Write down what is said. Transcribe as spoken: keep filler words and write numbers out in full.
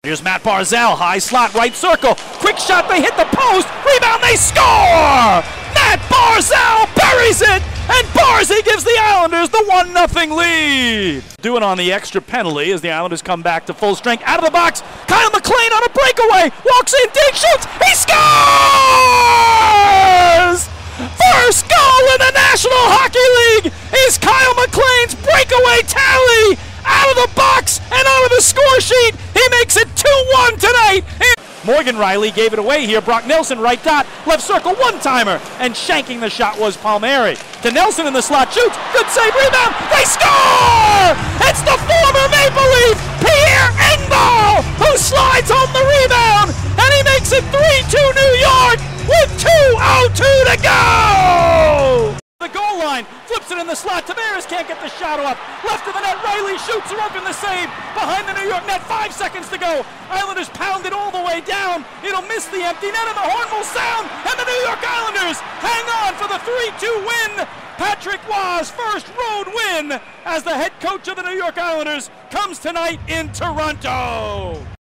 Here's Matt Barzal, high slot, right circle. Quick shot, they hit the post. Rebound, they score! Matt Barzal buries it, and Barzy gives the Islanders the one nothing lead. Doing on the extra penalty as the Islanders come back to full strength. Out of the box, Kyle McLean on a breakaway. Walks in, deep shoots, he scores! First goal in the National Hockey League is Kyle McLean's breakaway tally. Out of the box and out of the score sheet, he makes it two one tonight. Morgan Riley gave it away here. Brock Nelson, right dot, left circle, one-timer, and shanking the shot was Palmieri. To Nelson in the slot, shoots, good save, rebound, they score! It's the former Maple Leaf, Pierre Engvall, who slides home the rebound, and he makes it three two New York with two oh two to go! The goal line, flips it in the slot, Tavares can't get the shot off, left of the net, Riley shoots, Sorokin the save, behind the New York net, five seconds to go, Islanders pound it all the way down, it'll miss the empty net and the horn will sound, and the New York Islanders hang on for the three two win. Patrick Roy's first road win as the head coach of the New York Islanders comes tonight in Toronto.